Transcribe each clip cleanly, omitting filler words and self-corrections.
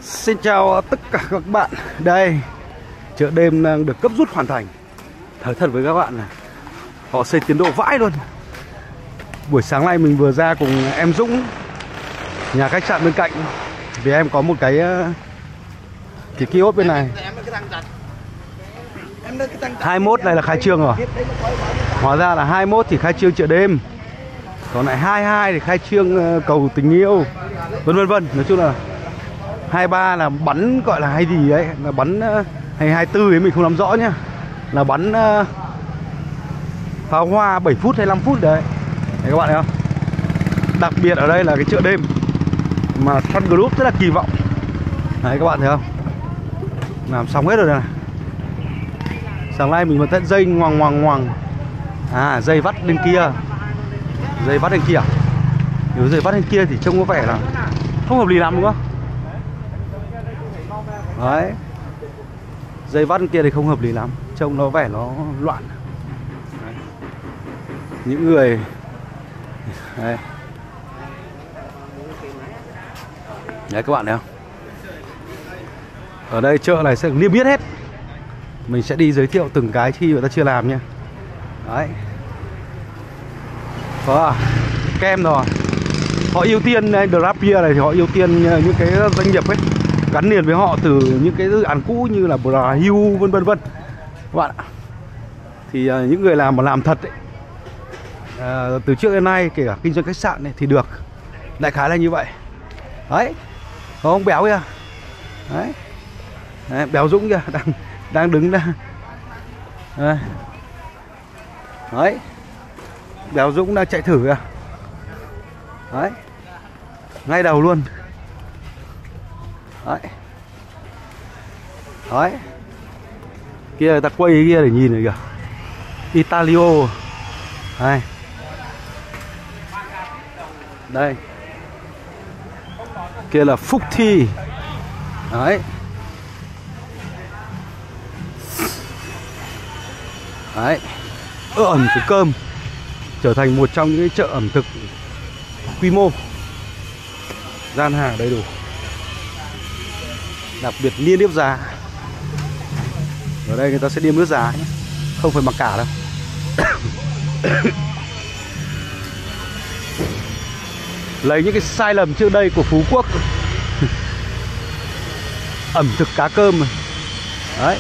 Xin chào tất cả các bạn. Đây, chợ đêm đang được cấp rút hoàn thành. Nói thật với các bạn là họ xây tiến độ vãi luôn. Buổi sáng nay mình vừa ra cùng em Dũng, nhà khách sạn bên cạnh, vì em có một cái kiosk bên này. 21 này là khai trương rồi. Hóa ra là 21 thì khai trương chợ đêm, còn lại 22 thì khai trương cầu tình yêu, vân vân. Nói chung là 23 là bắn gọi là hay gì đấy, là bắn hay 24 ấy mình không nắm rõ nhá, là bắn pháo hoa 7 phút hay 5 phút đấy. Đấy các bạn thấy không? Đặc biệt ở đây là cái chợ đêm mà Sun Group rất là kỳ vọng. Đấy các bạn thấy không? Làm xong hết rồi này. Sáng nay mình vẫn tận dây ngoằng. À, dây vắt bên kia. Dây vắt bên kia. Nếu dây vắt bên kia thì trông có vẻ là không hợp lý lắm đúng không? Đấy. Dây vắt bên kia thì không hợp lý lắm, trông nó vẻ nó loạn. Đấy. Những người đấy. Đấy các bạn thấy không? Ở đây chợ này sẽ niêm yết hết. Mình sẽ đi giới thiệu từng cái khi người ta chưa làm nha. Đấy. Đó, kem rồi. Họ ưu tiên Grabia này thì họ ưu tiên những cái doanh nghiệp ấy gắn liền với họ từ những cái dự án cũ như là Brahill vân vân các bạn ạ. Thì những người làm thật ấy, từ trước đến nay kể cả kinh doanh khách sạn này thì được, đại khái là như vậy. Đấy, có ông Béo kìa. Đấy. Đấy, Béo Dũng kìa, đang đứng đây. Đấy, Béo Dũng đang chạy thử kìa. Đấy, ngay đầu luôn. Đấy. Đấy. Kia người ta quay cái kia để nhìn này kìa. Italio. Đây. Đây. Kia là Phúc Thi. Đấy. Đấy. Ẩm thực cơm trở thành một trong những cái chợ ẩm thực quy mô, gian hàng đầy đủ, đặc biệt niêm yết giá. Ở đây người ta sẽ niêm yết giá nhé, không phải mặc cả đâu. Lấy những cái sai lầm trước đây của Phú Quốc. Ẩm thực cá cơm. Đấy.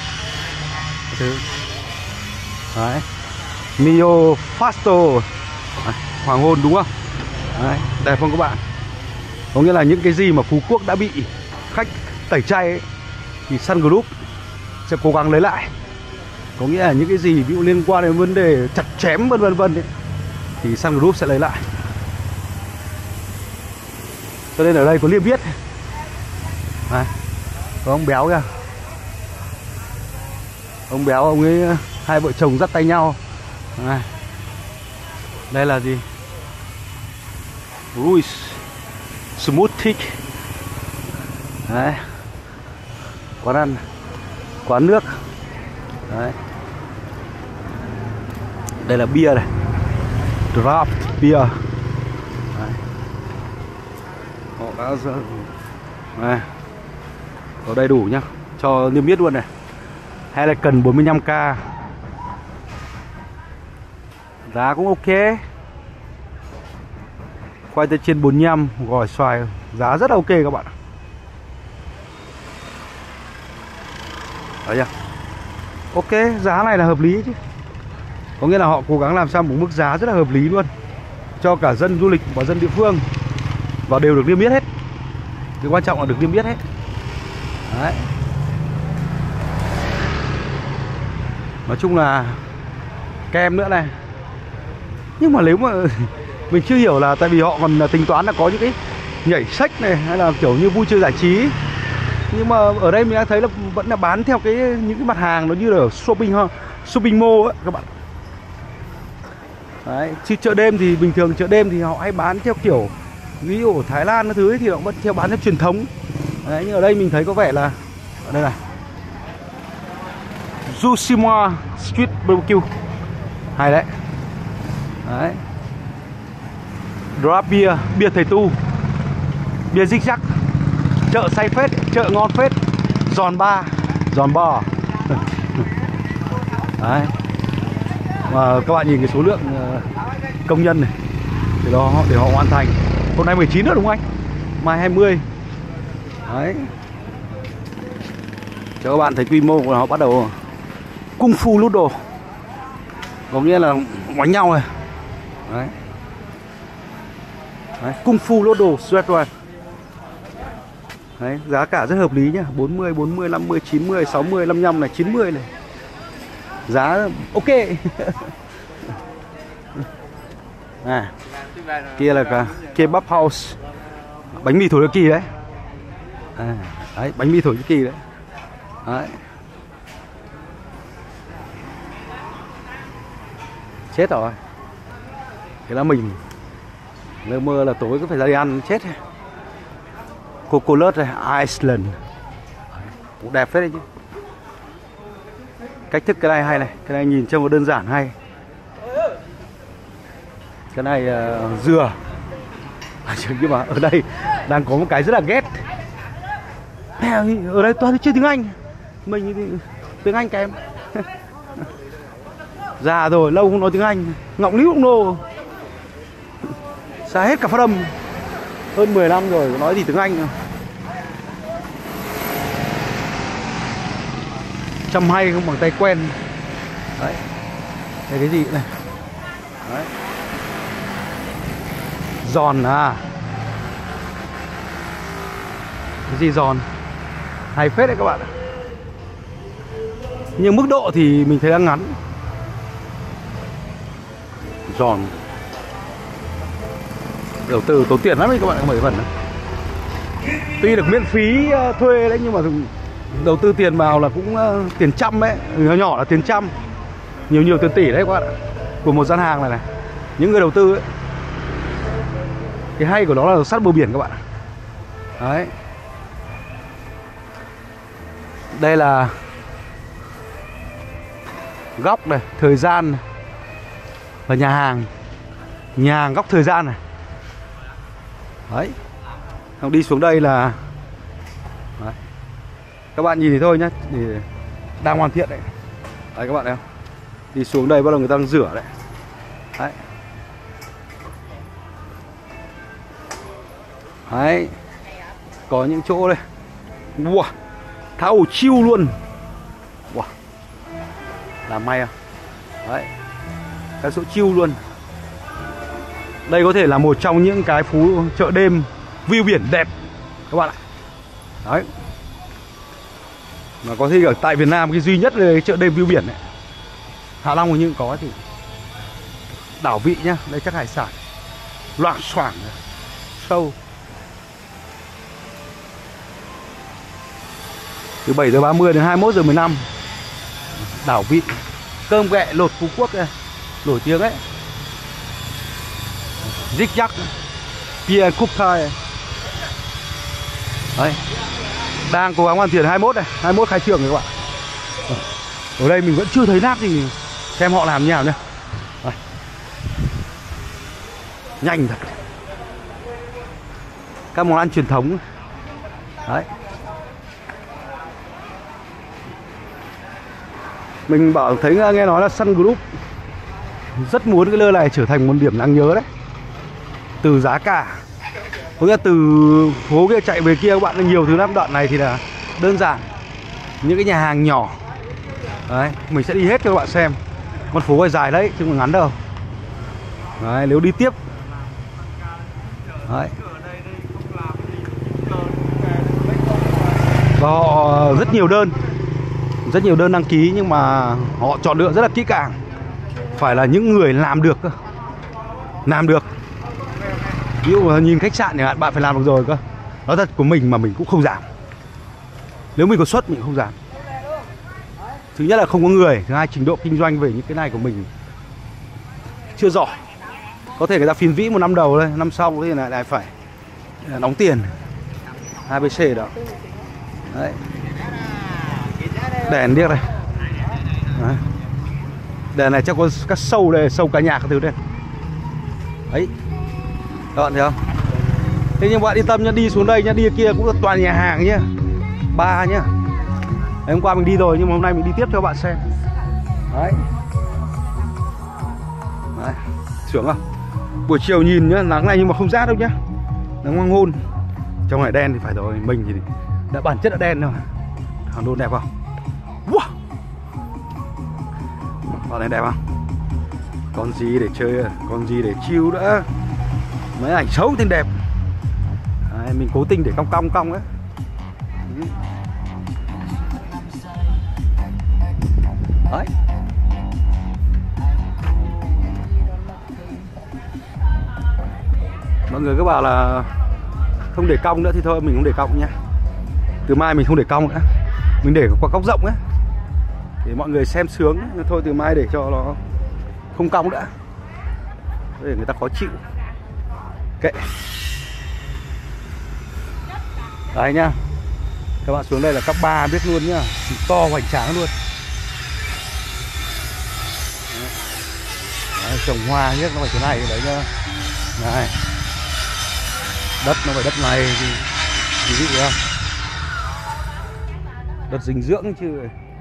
Đấy. Mio Fasto. Hoàng hôn đúng không? Đấy, đẹp không các bạn? Có nghĩa là những cái gì mà Phú Quốc đã bị khách tẩy chay ấy, thì Sun Group sẽ cố gắng lấy lại. Có nghĩa là những cái gì ví dụ liên quan đến vấn đề chặt chém vân vân ấy, thì Sun Group sẽ lấy lại. Cho nên ở đây có liêm yết. Đấy, có ông Béo kìa. Ông Béo, ông ấy hai vợ chồng dắt tay nhau. Đấy. Đây là gì? Ruiz Smoothie. Đấy. Quán ăn, quán nước. Đấy. Đây là bia này, draft bia. Đấy. Họ đã đây. Có đầy đủ nhá, cho niêm yết luôn này. Hay là cần 45k. Giá cũng ok. Khoai tây chiên 45, gỏi xoài, giá rất là ok các bạn. Đấy chưa? Ok, giá này là hợp lý chứ. Có nghĩa là họ cố gắng làm sao một mức giá rất là hợp lý luôn, cho cả dân du lịch và dân địa phương, và đều được niêm yết hết. Cái quan trọng là được niêm yết hết. Đấy. Nói chung là kem nữa này. Nhưng mà nếu mà mình chưa hiểu là tại vì họ còn tính toán là có những cái nhảy sách này hay là kiểu như vui chơi giải trí. Nhưng mà ở đây mình đã thấy là vẫn là bán theo những cái mặt hàng nó như là shopping mall ấy các bạn. Đấy, chứ chợ đêm thì bình thường chợ đêm thì họ hay bán theo kiểu ví dụ ở Thái Lan cái thứ ấy, thì họ vẫn theo bán theo truyền thống. Đấy, nhưng ở đây mình thấy có vẻ là ở đây này, Zushima Street BBQ hay đấy. Đấy. Draft bia, bia thầy tu, bia zigzag. Chợ say phết, chợ ngon phết. Giòn ba, giòn bò. Đấy. Và các bạn nhìn cái số lượng công nhân này để họ hoàn thành. Hôm nay 19 nữa đúng không anh? Mai 20. Đấy. Cho các bạn thấy quy mô của họ bắt đầu cung phu lút đồ. Có nghĩa là đánh nhau này. Đấy. Đấy, cung phu lốt đồ sweatwear. Đấy, giá cả rất hợp lý nhá, 40, 40, 50, 90, 60, 55 này, 90 này. Giá ok. À, kia là cả kebab house. Bánh mì Thổ Nhĩ Kỳ đấy. À, đấy, bánh mì Thổ Nhĩ Kỳ đấy. Đấy. Chết rồi. Thế là mình lơ mơ là tối cứ phải ra đi ăn chết. Coconut này, Iceland. Cũng đẹp phết đấy chứ. Cách thức cái này hay này. Cái này nhìn trông đơn giản hay. Cái này dừa. Nhưng mà ở đây đang có một cái rất là ghét. Ở đây toàn chơi tiếng Anh. Mình thì tiếng Anh kém. Già rồi, lâu không nói tiếng Anh. Ngọng níu cũng nô. Xa hết cả phát âm. Hơn 10 năm rồi, nói gì tiếng Anh. Chăm hay không bằng tay quen. Đấy. Đây cái gì này. Đấy. Giòn à. Cái gì giòn. Hay phết đấy các bạn. Nhưng mức độ thì mình thấy đang ngắn. Giòn. Đầu tư tốn tiền lắm đấy các bạn, không phải phần đó. Tuy được miễn phí thuê đấy nhưng mà đầu tư tiền vào là cũng tiền trăm đấy, nhỏ nhỏ là tiền trăm, nhiều tiền tỷ đấy các bạn ạ. Của một gian hàng này này, những người đầu tư ấy. Cái hay của nó là sát bờ biển các bạn. Đấy. Đây là góc này, thời gian này. Và nhà hàng góc thời gian này. Đấy. Xong đi xuống đây là đấy. Các bạn nhìn thì thôi nhá, thì đang hoàn thiện đấy. Đấy các bạn thấy không? Đi xuống đây bắt đầu người ta đang rửa đấy. Đấy. Đấy. Có những chỗ đây. Wow. Thao chiêu luôn. Wow. Làm may à? Đấy. Cái chỗ chiêu luôn. Đây có thể là một trong những cái phố chợ đêm view biển đẹp các bạn ạ. Đấy. Mà có thể ở tại Việt Nam cái duy nhất là chợ đêm view biển này. Hạ Long hình như có thì. Đảo Vị nhá, đây chắc hải sản. Loạng xoảng sâu. Từ 7 giờ 30 đến 21 giờ 15. Đảo Vị. Cơm ghẹ lột Phú Quốc này, nổi tiếng ấy. Zigzag, Pierre Coupe. Đấy. Đang cố gắng hoàn thiện 21 này, 21 khai trương rồi các bạn. Ở đây mình vẫn chưa thấy nát gì. Xem họ làm như nào nhá. Đấy. Nhanh thật. Các món ăn truyền thống. Đấy. Mình bảo thấy nghe nói là Sun Group rất muốn cái lơ này trở thành một điểm đáng nhớ đấy. Từ giá cả, có nghĩa là từ phố kia chạy về kia các bạn, nhiều thứ lắm. Đoạn này thì là đơn giản, những cái nhà hàng nhỏ. Đấy, mình sẽ đi hết cho các bạn xem. Con phố này dài đấy chứ không ngắn đâu. Đấy, nếu đi tiếp. Đấy. Và họ rất nhiều đơn đăng ký, nhưng mà họ chọn lựa rất là kỹ càng. Phải là những người làm được cơ. Làm được. Ví dụ nhìn khách sạn chẳng hạn, bạn phải làm được rồi cơ. Nói thật của mình mà mình cũng không dám. Nếu mình có suất mình không dám. Thứ nhất là không có người, thứ hai trình độ kinh doanh về những cái này của mình chưa giỏi. Có thể người ta phiên vĩ một năm đầu thôi, năm sau thì lại phải đóng tiền. ABC đó. Đấy. Đèn điếc này. Đấy. Đèn này chắc có các show đây, show ca nhạc các thứ đây. Đấy. Các bạn thấy không? Thế nhưng bạn yên tâm nhá, đi xuống đây nhá, đi kia cũng là toàn nhà hàng nhá, bar nhá. Đấy, hôm qua mình đi rồi nhưng mà hôm nay mình đi tiếp cho bạn xem. Đấy. Đấy, sướng không? Buổi chiều nhìn nhá, nắng này nhưng mà không rát đâu nhá. Nắng hoàng hôn. Trong này đen thì phải rồi, mình thì đã bản chất đã đen rồi. Hàng đôn đẹp không? Wow. Bọn này đẹp không? Con gì để chơi, con gì để chill nữa. Mấy ảnh xấu thì đẹp. Đấy, mình cố tình để cong cong ấy. Đấy. Mọi người cứ bảo là không để cong nữa thì thôi mình không để cong nha. Từ mai mình không để cong nữa, mình để qua góc rộng ấy để mọi người xem sướng. Thôi từ mai để cho nó không cong nữa để người ta khó chịu. Kệ. Đấy nhá, các bạn xuống đây là các bar biết luôn nhá, to hoành tráng luôn. Đấy, trồng hoa nhất nó phải thế này đấy nhá. Này, đất nó phải đất này thì quý vị không? Đất dinh dưỡng chứ.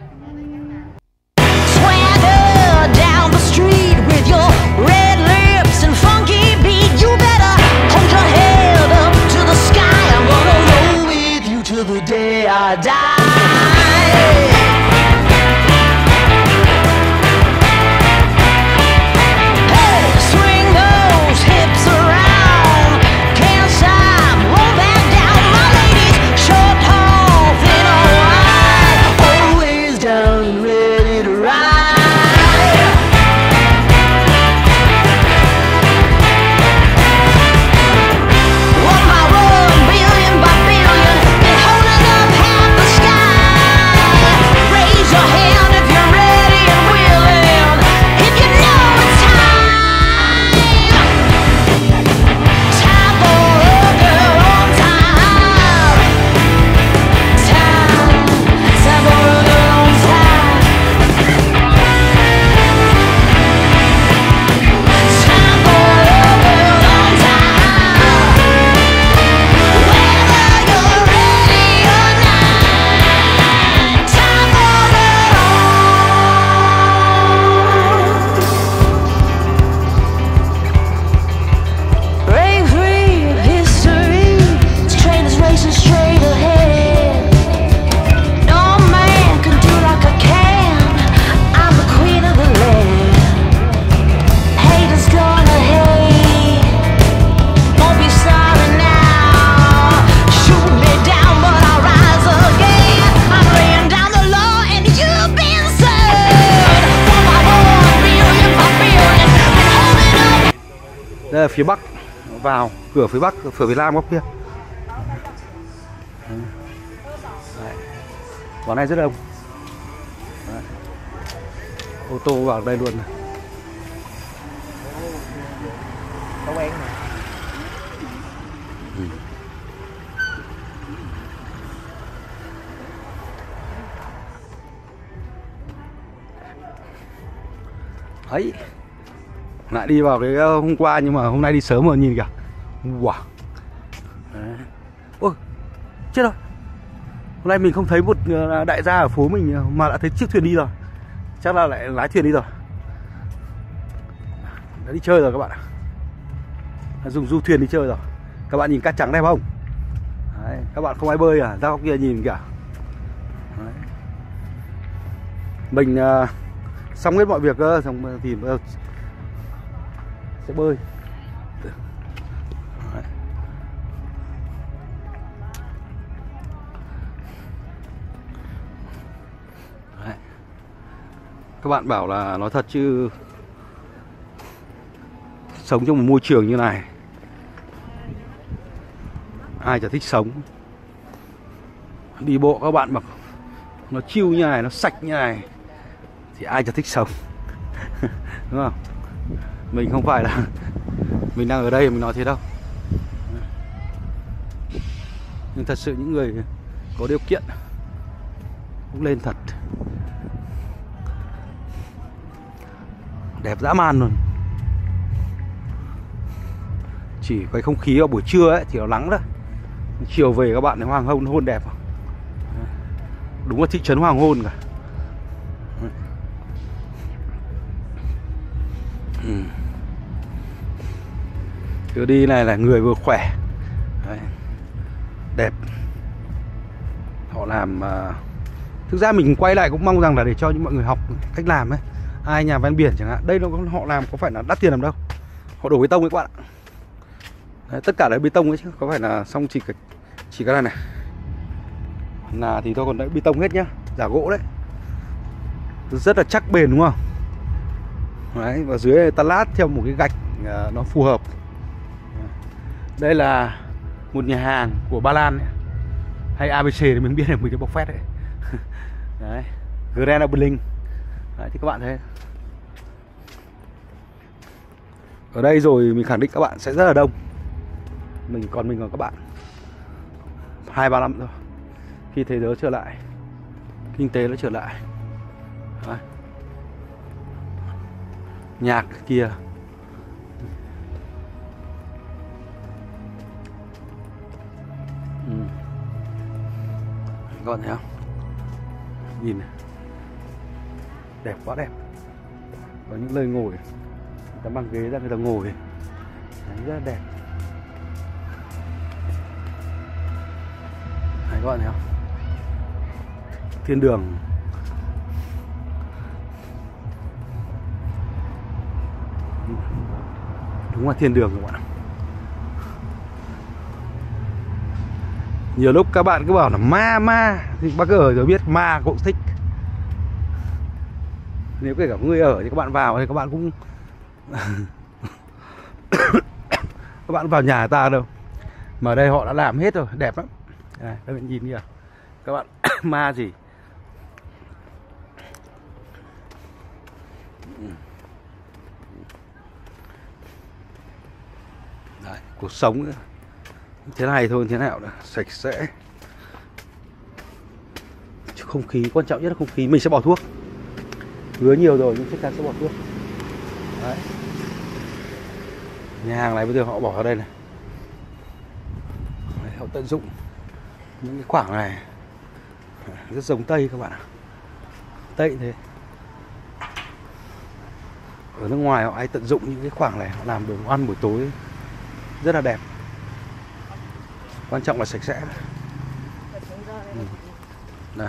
Đây là phía Bắc vào cửa phía Bắc, cửa phía Nam góc kia. Quán này rất đông. Đấy. Ô tô vào đây luôn này. Có quen này. Ấy. Lại đi vào cái hôm qua nhưng mà hôm nay đi sớm rồi, nhìn kìa. Wow. Đấy. Ôi, chết rồi. Hôm nay mình không thấy một đại gia ở phố mình mà đã thấy chiếc thuyền đi rồi. Chắc là lại lái thuyền đi rồi. Đã đi chơi rồi các bạn ạ. Dùng du thuyền đi chơi rồi. Các bạn nhìn cát trắng đẹp không? Đấy. Các bạn không ai bơi à? Ra góc kia nhìn kìa. Đấy. Mình xong hết mọi việc xong thì sẽ bơi. Đấy. Đấy. Các bạn bảo là nói thật chứ sống trong một môi trường như này ai chả thích sống. Đi bộ các bạn mặc nó chill như này, nó sạch như này thì ai chả thích sống. Đúng không? Mình không phải là mình đang ở đây mình nói thế đâu. Nhưng thật sự những người có điều kiện cũng lên thật. Đẹp dã man luôn. Chỉ cái không khí vào buổi trưa ấy thì nó nắng thôi. Chiều về các bạn thấy hoàng hôn nó hôn đẹp. Đúng là thị trấn hoàng hôn cả. Cứ đi này là người vừa khỏe. Đấy. Đẹp. Họ làm thực ra mình quay lại cũng mong rằng là để cho những mọi người học cách làm ấy. Ai nhà ven biển chẳng hạn, đây nó họ làm có phải là đắt tiền làm đâu. Họ đổ bê tông ấy các bạn ạ. Đấy, tất cả là bê tông ấy chứ có phải là xong chỉ cái này là thì thôi, còn đấy bê tông hết nhá, giả gỗ đấy. Rất là chắc bền đúng không? Đấy, và dưới ta lát theo một cái gạch nó phù hợp. Đây là một nhà hàng của Ba Lan ấy. Hay ABC thì mình biết là mình cái bọc phét đấy. Đấy, Grand Bling. Đấy, thì các bạn thấy ở đây rồi mình khẳng định các bạn sẽ rất là đông. Mình còn các bạn 2-3 năm thôi, khi thế giới trở lại, kinh tế nó trở lại. Đấy. Nhạc kia. Các bạn thấy không? Nhìn này. Đẹp quá đẹp. Có những nơi ngồi, người ta mang ghế ra người ta ngồi. Đấy, rất là đẹp. Đấy, các bạn thấy không? Thiên đường. Đúng là thiên đường các bạn. Nhiều lúc các bạn cứ bảo là ma thì bác ở rồi biết ma cũng thích. Nếu kể cả người ở thì các bạn vào thì các bạn cũng các bạn vào nhà người ta đâu. Mà ở đây họ đã làm hết rồi, đẹp lắm. Đây, các bạn nhìn kìa. Các bạn ma gì? Đấy, cuộc sống thế này thôi, thế nào nữa, sạch sẽ. Không khí, quan trọng nhất là không khí. Mình sẽ bỏ thuốc. Hứa nhiều rồi nhưng chắc chắn sẽ bỏ thuốc. Đấy. Nhà hàng này bây giờ họ bỏ ở đây này. Đấy, họ tận dụng những cái khoảng này. Rất giống Tây các bạn ạ. Tây thế. Ở nước ngoài họ hay tận dụng những cái khoảng này, họ làm đồ ăn buổi tối rất là đẹp. Quan trọng là sạch sẽ. Này.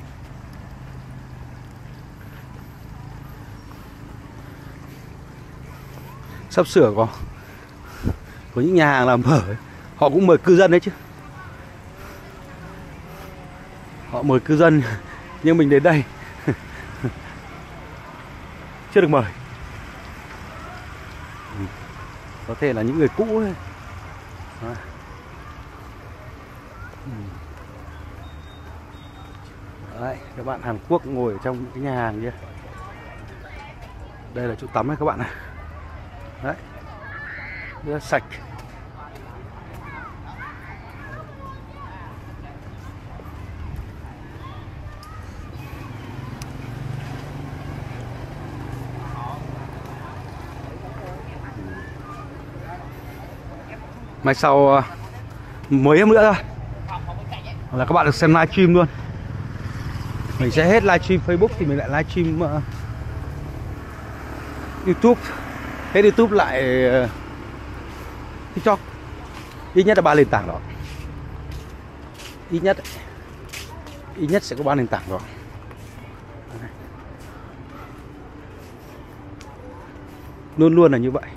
Sắp sửa có những nhà hàng làm phở ấy. Họ cũng mời cư dân đấy chứ. Họ mời cư dân nhưng mình đến đây chưa được mời. Có thể là những người cũ ấy. Đấy, các bạn Hàn Quốc ngồi ở trong những cái nhà hàng kia. Đây là chỗ tắm đấy các bạn này. Đấy, rất là sạch. Mai sau mấy hôm nữa thôi là các bạn được xem livestream luôn. Mình sẽ hết livestream Facebook thì mình lại livestream YouTube. Hết YouTube lại TikTok. Ít nhất là 3 nền tảng đó. Ít nhất sẽ có 3 nền tảng đó. Luôn luôn là như vậy.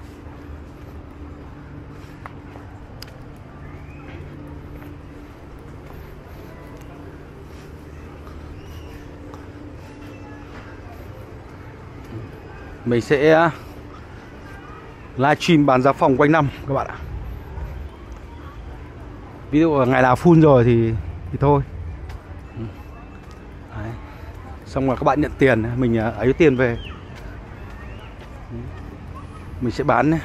Mình sẽ livestream bán giá phòng quanh năm các bạn ạ. Ví dụ ngày nào full rồi thì thôi. Đấy. Xong rồi các bạn nhận tiền, mình ấy tiền về. Mình sẽ bán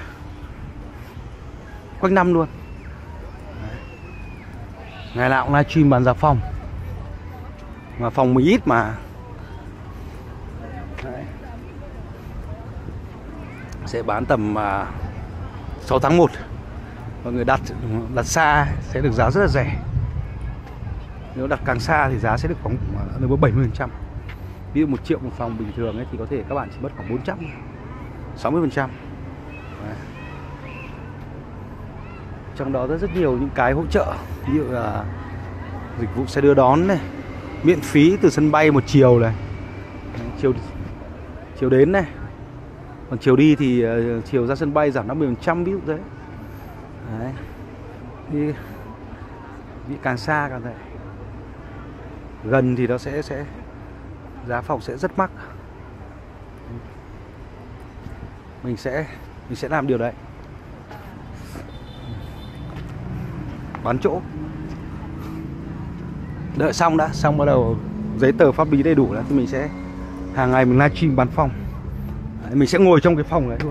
quanh năm luôn. Đấy. Ngày nào cũng livestream bán giá phòng. Mà phòng mình ít mà. Đấy. Sẽ bán tầm 6 tháng 1. Mọi người đặt xa sẽ được giá rất là rẻ. Nếu đặt càng xa thì giá sẽ được khoảng lên 70%. Ví dụ 1 triệu một phòng bình thường ấy thì có thể các bạn chỉ mất khoảng 400, 60%. Trong đó rất nhiều những cái hỗ trợ, ví dụ là dịch vụ xe đưa đón này, miễn phí từ sân bay một chiều này, chiều đến này. Còn chiều đi thì chiều ra sân bay giảm 50%, ví dụ thế. Đấy. Thì càng xa càng rẻ. Gần thì nó sẽ giá phòng sẽ rất mắc. Mình sẽ làm điều đấy. Bán chỗ. Đợi xong đã, xong bắt đầu giấy tờ pháp lý đầy đủ đã thì mình sẽ hàng ngày mình livestream bán phòng. Đấy, mình sẽ ngồi trong cái phòng đấy luôn.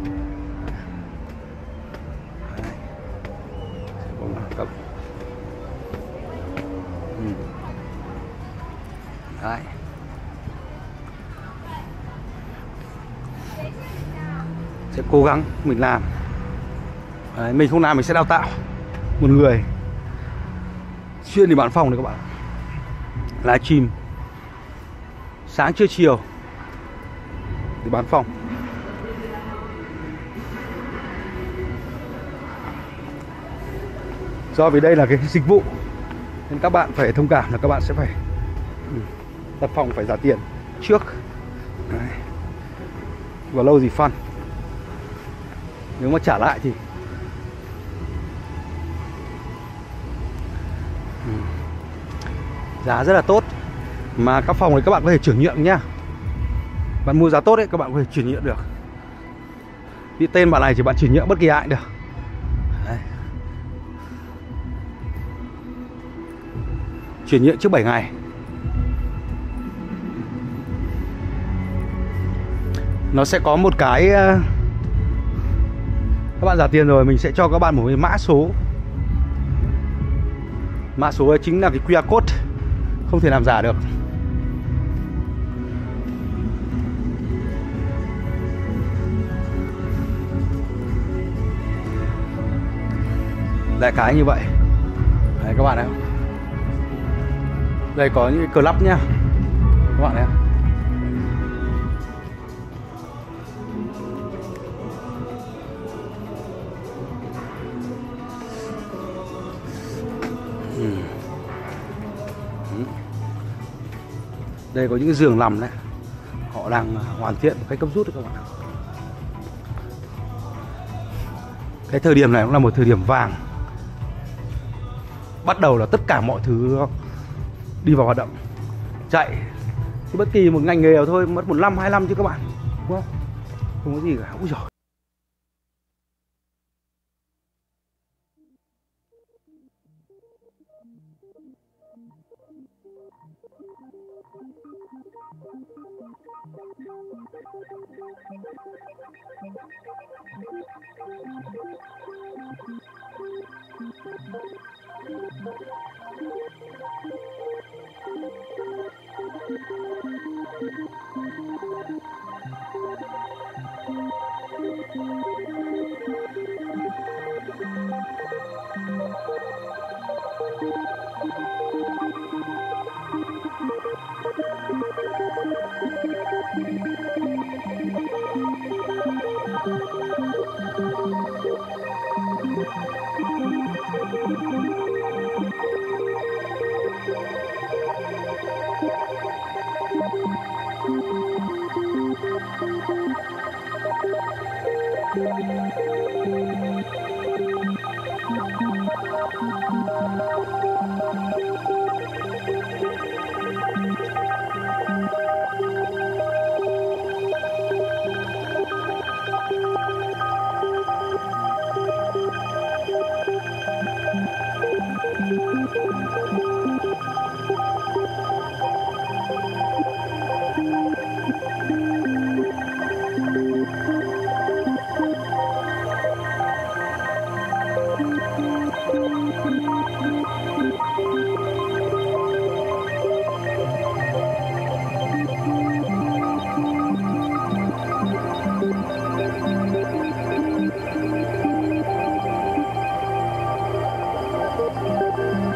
Đấy. Sẽ cố gắng mình làm. Đấy, mình không làm mình sẽ đào tạo một người chuyên đi bán phòng đấy các bạn. Livestream sáng trưa chiều để bán phòng. Do vì đây là cái dịch vụ nên các bạn phải thông cảm là các bạn sẽ phải đặt phòng phải trả tiền trước. Đấy. Và lâu gì fun. Nếu mà trả lại thì giá rất là tốt. Mà các phòng này các bạn có thể chuyển nhượng nhá. Bạn mua giá tốt đấy các bạn có thể chuyển nhượng được. Vì tên bạn này chỉ bạn chuyển nhượng bất kỳ ai cũng được. Đấy. Chuyển nhượng trước 7 ngày. Nó sẽ có một cái các bạn trả tiền rồi mình sẽ cho các bạn một cái mã số. Mã số ấy chính là cái QR code, không thể làm giả được. Đại khái như vậy. Đấy các bạn ạ. Đây có những cái club nhá các bạn ạ. Đây có những cái giường nằm đấy. Họ đang hoàn thiện một cách cấp rút đấy các bạn ạ. Cái thời điểm này cũng là một thời điểm vàng. Bắt đầu là tất cả mọi thứ đi vào hoạt động, chạy. Thì bất kỳ một ngành nghề nào thôi mất 1 năm 2 năm chứ các bạn, đúng không? Không có gì cả. Úi giời.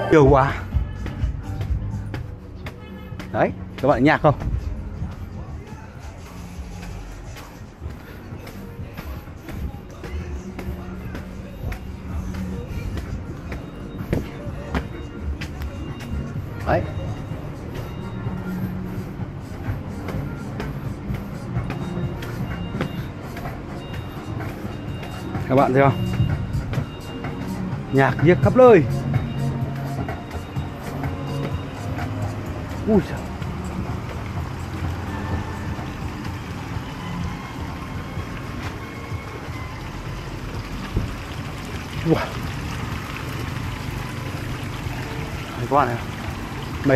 Nhiều quá. Đấy, các bạn nhạc không? Đấy. Các bạn thấy không? Nhạc nhiếc khắp nơi. Ui giời. Wow. Đấy, các bạn này mệt.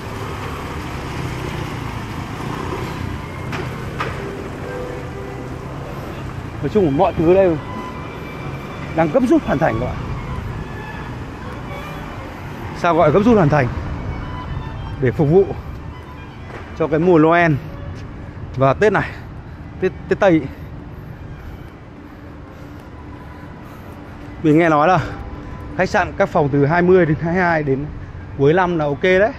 Nói chung mọi thứ ở đây đang gấp rút hoàn thành các bạn. Sao gọi gấp rút hoàn thành? Để phục vụ cho cái mùa Noel và Tết này, Tết Tây. Mình nghe nói là khách sạn các phòng từ 20 đến 22 đến cuối năm là ok đấy.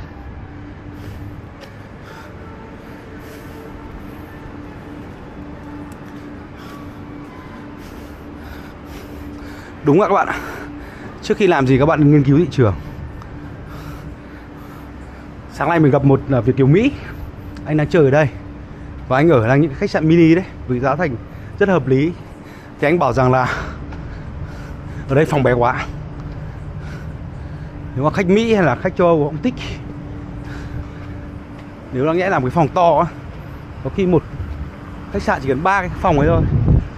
Đúng ạ các bạn ạ. Trước khi làm gì các bạn nghiên cứu thị trường. Sáng nay mình gặp một Việt kiều Mỹ. Anh đang chơi ở đây và anh ở đang những khách sạn mini đấy, với giá thành rất hợp lý. Thì anh bảo rằng là ở đây phòng bé quá. Nếu mà khách Mỹ hay là khách châu Âu không thích. Nếu đáng nhẽ làm cái phòng to á, có khi một khách sạn chỉ cần 3 cái phòng ấy thôi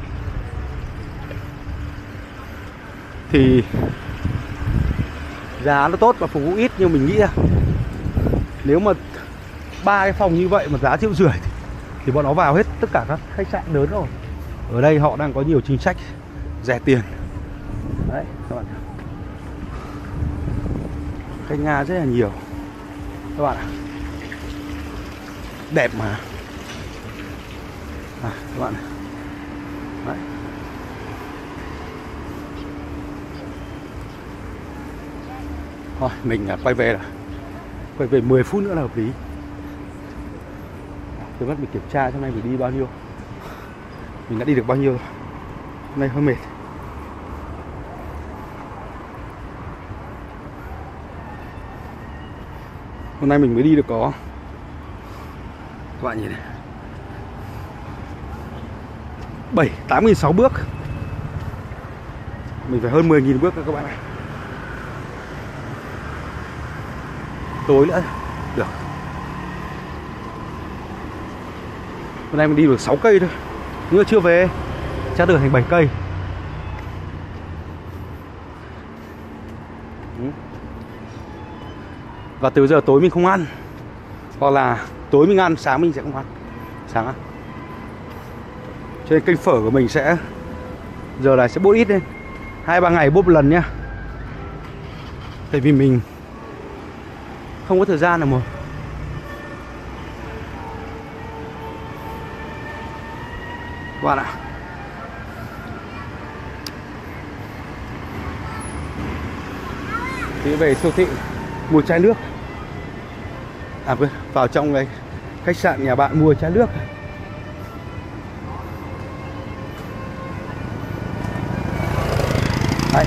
thì giá nó tốt và phục vụ ít. Nhưng mình nghĩ là nếu mà 3 cái phòng như vậy mà giá 1,5 triệu thì bọn nó vào hết tất cả các khách sạn lớn rồi. Ở đây họ đang có nhiều chính sách rẻ tiền. Đấy các bạn, khách Nga rất là nhiều các bạn ạ. Đẹp mà. Các bạn này. Đấy. Thôi mình quay về 10 phút nữa là hợp lý. Tôi bắt mình kiểm tra hôm nay mình đi bao nhiêu, mình đã đi được bao nhiêu. Hôm nay hơi mệt. Hôm nay mình mới đi được có, các bạn nhìn này, 7-8.600 bước. Mình phải hơn 10.000 bước các bạn ạ. Tối nữa được. Hôm nay mình đi được 6 cây thôi, nhưng chưa về, chắc được thành 7 cây. Và từ giờ tối mình không ăn, hoặc là tối mình ăn, sáng mình sẽ không ăn. Sáng ăn. Cho nên kênh phở của mình sẽ giờ này sẽ bốt ít lên, 2-3 ngày bốt một lần nhá. Tại vì mình không có thời gian nào mà. Các bạn ạ, thì về siêu thị mua chai nước. À quên, vào trong cái khách sạn nhà bạn mua chai nước. Đấy.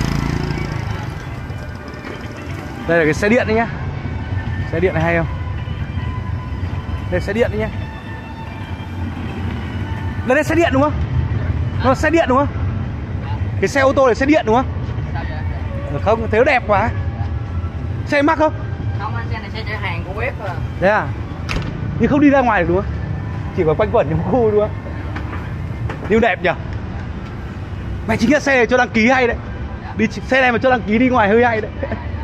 Đây là cái xe điện đấy nhá. Xe điện này hay không? Đây là xe điện đấy nhá. Đây là xe điện đúng không? Nó là xe điện đúng không? Cái xe ô tô là xe điện đúng không? Không, thế nó đẹp quá. Xe mắc không? Không anh, xe này xe chở hàng của bếp à. Thế à? Nhưng không đi ra ngoài được đúng không? Chỉ có quanh quẩn trong khu đúng không? Nhưng đẹp nhỉ? Mày chính là xe này cho đăng ký hay đấy. Đi xe này mà cho đăng ký đi ngoài hơi hay đấy.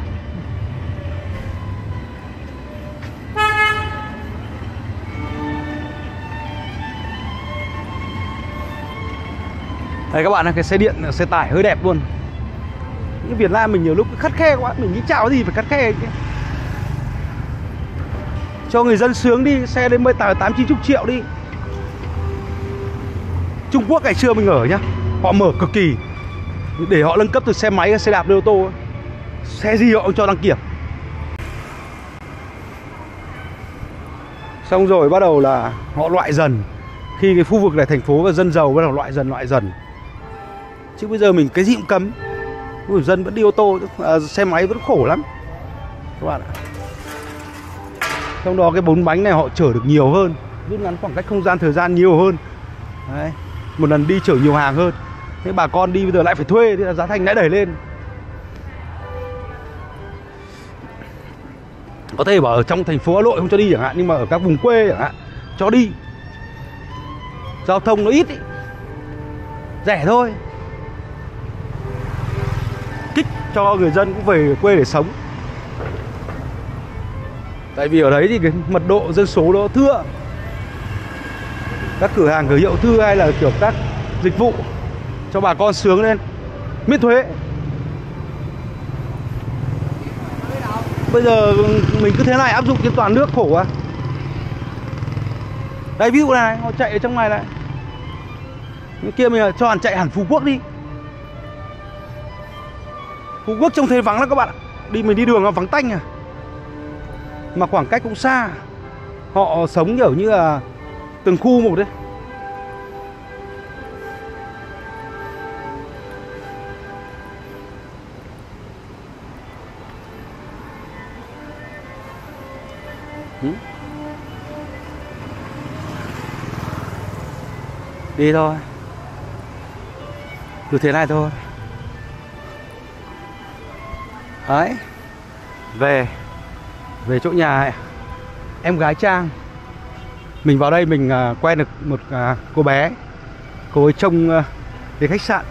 Đây các bạn ơi, cái xe điện, xe tải hơi đẹp luôn. Nhưng Việt Nam mình nhiều lúc khắt khe quá, mình nghĩ chào cái gì phải khắt khe. Cho người dân sướng đi, xe đến 18-19 triệu đi. Trung Quốc ngày xưa mình ở nhá, họ mở cực kỳ để họ nâng cấp từ xe máy, xe đạp lên ô tô. Xe gì họ cũng cho đăng kiểm. Xong rồi bắt đầu là họ loại dần. Khi cái khu vực này thành phố và dân giàu bắt đầu loại dần. Chứ bây giờ mình cái gì cũng cấm. Dân vẫn đi ô tô, xe máy vẫn khổ lắm các bạn ạ. Trong đó cái 4 bánh này họ chở được nhiều hơn, rút ngắn khoảng cách không gian thời gian nhiều hơn. Đấy, một lần đi chở nhiều hàng hơn. Thế bà con đi bây giờ lại phải thuê, thì là giá thành lại đẩy lên. Có thể bảo ở trong thành phố Hà Nội không cho đi chẳng hạn, nhưng mà ở các vùng quê chẳng hạn cho đi. Giao thông nó ít ý, rẻ thôi, kích cho người dân cũng về quê để sống. Tại vì ở đấy thì cái mật độ dân số nó thưa. Các cửa hàng cửa hiệu thưa, hay là kiểu các dịch vụ cho bà con sướng lên, miễn thuế. Bây giờ mình cứ thế này áp dụng trên toàn nước khổ à. Đây ví dụ này, họ chạy ở trong này này. Cái kia mình cho hẳn chạy hẳn Phú Quốc đi. Phú Quốc trông thấy vắng lắm các bạn ạ. Mình đi đường nó vắng tanh à. Mà khoảng cách cũng xa. Họ sống kiểu như là từng khu một đấy. Đi thôi, cứ thế này thôi. Đấy, về chỗ nhà em gái Trang. Mình vào đây mình quen được một cô bé. Cô ấy trông cái khách sạn.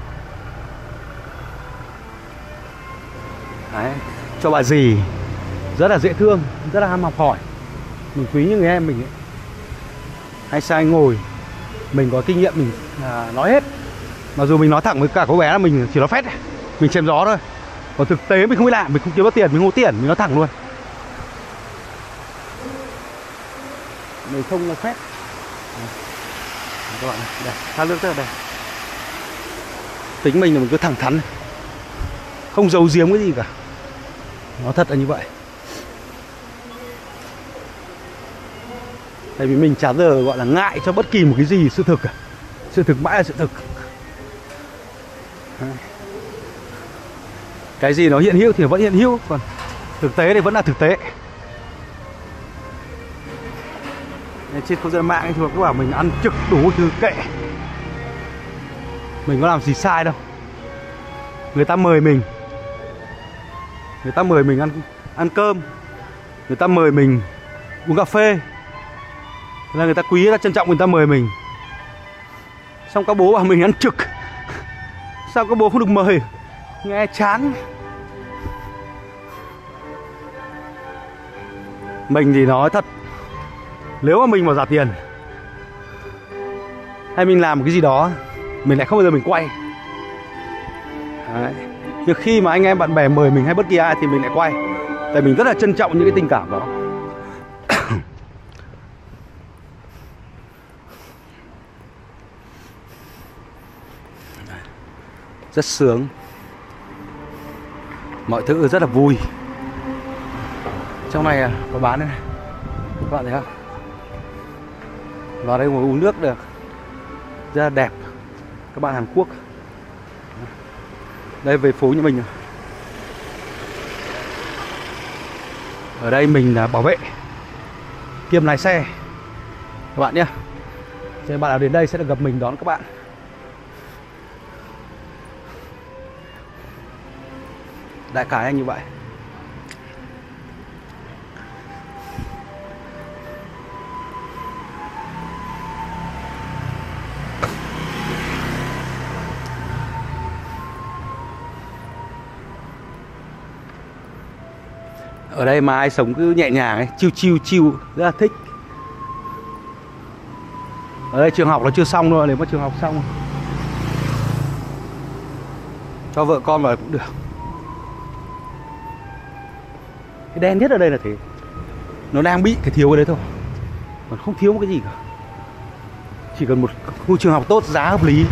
Đấy, cho bà dì rất là dễ thương, rất là ham học hỏi. Mình quý như người em mình ấy. Hay sai ngồi, mình có kinh nghiệm mình nói hết. Mặc dù mình nói thẳng với cả cô bé là mình chỉ nói phét, mình chém gió thôi. Còn thực tế mình không biết làm, mình không kiếm được tiền, mình không có tiền, mình nói thẳng luôn. Mình không nói phét. Các bạn này, đây, thác nước rất là đẹp. Tính mình là mình cứ thẳng thắn, không giấu giếm cái gì cả. Nó thật là như vậy. Tại vì mình chả giờ gọi là ngại cho bất kỳ một cái gì sự thực cả. Sự thực mãi là sự thực. Cái gì nó hiện hữu thì vẫn hiện hữu, còn thực tế thì vẫn là thực tế. Trên không gian mạng thì cứ bảo mình ăn trực đủ thứ kệ. Mình có làm gì sai đâu. Người ta mời mình, người ta mời mình ăn cơm, người ta mời mình uống cà phê, là người ta quý, người ta trân trọng, người ta mời mình. Xong các bố bảo mình ăn trực. Sao các bố không được mời? Nghe chán. Mình thì nói thật, nếu mà mình mà giả tiền hay mình làm một cái gì đó, mình lại không bao giờ mình quay. Đấy. Nhưng khi mà anh em bạn bè mời mình hay bất kỳ ai thì mình lại quay. Tại mình rất là trân trọng những cái tình cảm đó. Rất sướng. Mọi thứ rất là vui. Trong này có bán đây này, các bạn thấy không? Vào đây ngồi uống nước được, rất là đẹp. Các bạn Hàn Quốc. Đây về phố nhà mình. Ở đây mình là bảo vệ kiêm lái xe các bạn nhé. Cho nên bạn nào đến đây sẽ được gặp mình đón các bạn. Đại khái là như vậy. Ở đây mà ai sống cứ nhẹ nhàng ấy, chill, rất là thích. Ở đây trường học nó chưa xong thôi, nếu mà trường học xong cho vợ con vào cũng được. Cái đen nhất ở đây là thế. Nó đang bị cái thiếu cái đấy thôi, còn không thiếu một cái gì cả. Chỉ cần một khu trường học tốt, giá hợp lý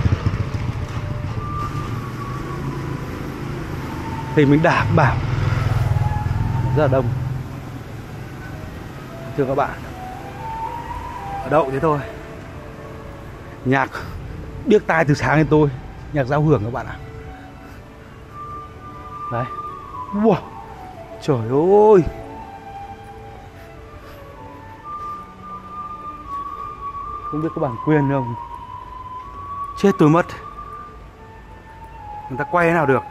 thì mình đảm bảo rất là đông. Thưa các bạn, đậu thế thôi. Nhạc điếc tai từ sáng đến tôi, nhạc giao hưởng các bạn ạ. Đấy. Wow. Trời ơi. Không biết có bản quyền không. Chết tôi mất. Người ta quay thế nào được.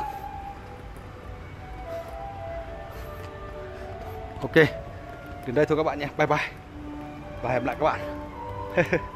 Ok. Đến đây thôi các bạn nhé. Bye bye. Và hẹn gặp lại các bạn.